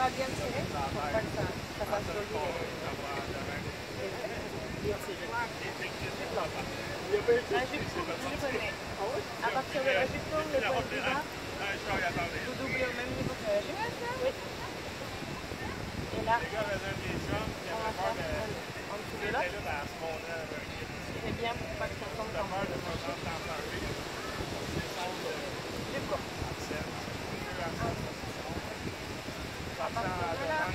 pas bien tirer pour pas que ça fasse joli. La jupe tourne, je connais. À partir de la jupe tourne, le poil du bas, vous doublez au même niveau que la jupe. Oui. Et là, on va faire en dessous de l'autre. C'est bien pour pas que ça tombe dans le jupe courte. À partir de là,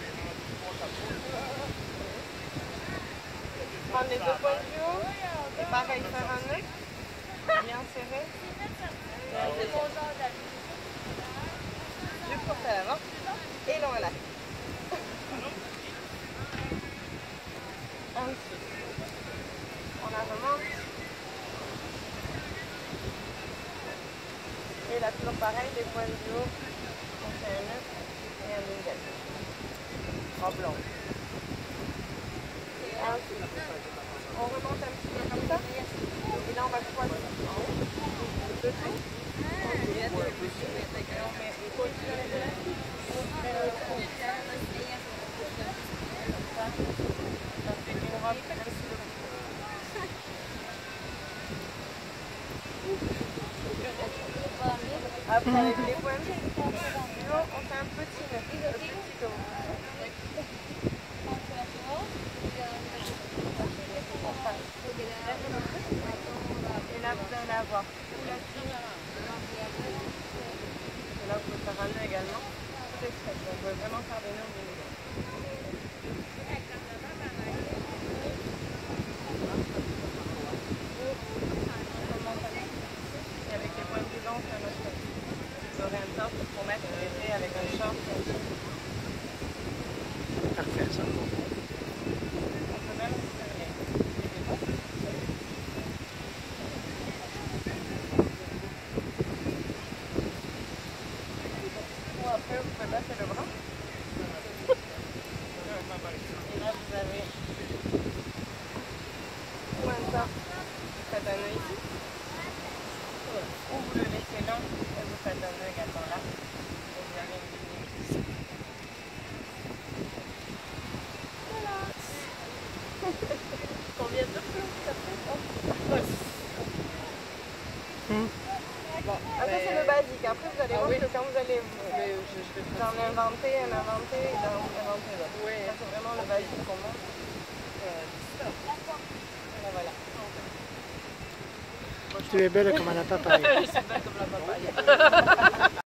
prendre les deux poils du haut et pareil, faire un nœud bien serré. Jupe courte à l'avant et long à l'arrière. Ensuite, on la remonte. Et là, toujours pareil, les poils du haut, on fait un nœud et un dingle. En blanc. Ensuite, on remonte un petit peu comme ça. Et là, on va croiser en haut. Le tout. Et on met les côtes sur les élastiques. On met le trou. Ça fait une robe un petit peu plus. Après, avec les points du haut, on fait un petit nœud. Le petit que vous voulez. Et là, vous allez avoir tout là-dessus. Et là, vous pouvez faire un nœud également. Tout est stretch. Donc, vous pouvez vraiment faire des nœuds au milieu. Et avec les points du bas, on fait un autre nœud. Vous aurez un top pour mettre l'été avec un short. Parfait, ça. On peut même ou après, vous pouvez passer le bras. Et là, vous avez ou un top, vous faites un nœud ici. Ou vous le laissez long et vous faites un nœud également là. Et vous avez une ligne ici. Voilà. Combien de tours ça fait? Bon, ça c'est le basique. Après vous allez voir que quand vous allez en inventer et d'en inventer d'autres. Ça c'est vraiment le basique qu'on monte. Voilà. Tu es belle comme la papaye. Je suis belle comme la papaye.